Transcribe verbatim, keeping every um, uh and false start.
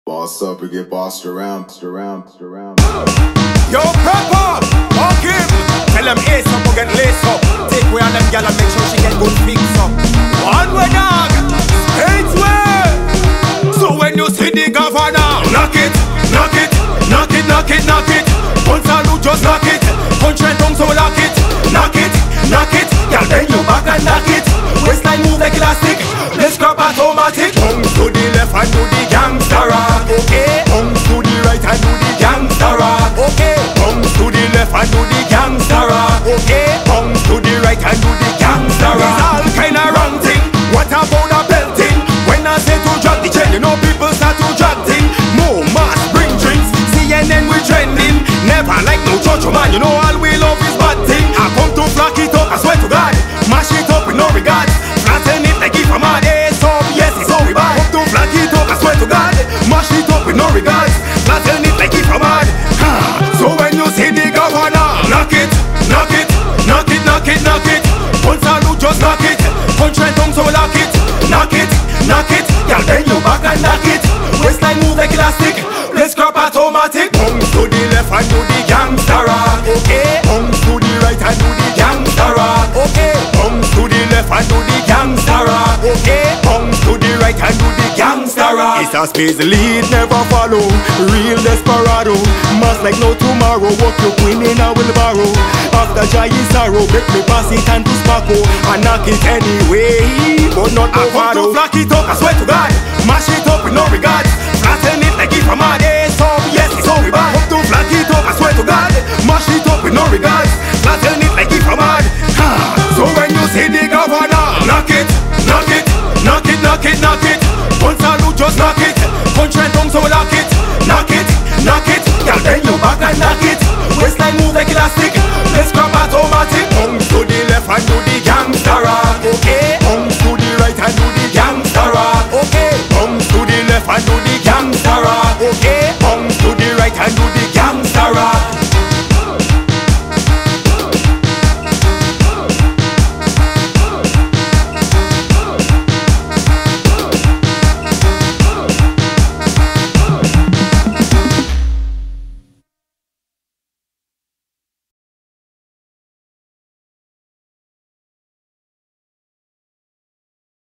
Boss up and get bossed around, bossed around, bossed around. Yo, Pepper, okay. Tell them ace up or get lace up. Take away all them gal and make sure she get good fix up. One way dog, eight way. So when you see the governor, knock it, knock it, knock it, knock it, knock it. Once I do just knock it. Punch and tongue so lock it, knock it, knock it. Y'all bend your back and knock it. Waistline move like elastic. Let's grab automatic. Bounce to the left and do the gangster rock. Okay. Bounce to the right and do the gangster rock. Okay. Bounce to the left and do the gangster rock. Okay. Bounce to the right and do the gangster rock. It's all kinda wrong thing. What about a belting? When I say to drop the chain, you know people start to drop thing. More mass, bring drinks. C N N we trending. Never like no church man. You know all we love is bad thing. I come to flock it up. I swear to God, mash it up with no regard. Flatten it like if I'm mad. Ace up, yes it's all we bad. Come to flock it up. I swear to God, mash it up with no regard. Flatten it like if I'm mad. So when you see the governor, knock it, knock it, knock it, knock it, knock it. Once I do just knock it. Punch and tongue so lock it. Knock it, knock it. Y'all bend your back and knock it. Waistline move like elastic. Let's grab automatic. Bounce to the left and do the gangster rock. Okay. Bounce to the right and do the gangster rock. Okay. Bounce to the left and do the gangster rock. Okay. Bounce to the right and do the gangster rock. It's a space lead, never follow. Real desperado. Must like no tomorrow. Walk your queen in a wheelbarrow. After giant sorrow, break me pass it and to sparkle. And knock it anyway, but not over. I want to flock it up, I swear to God. Mash it up with no regard.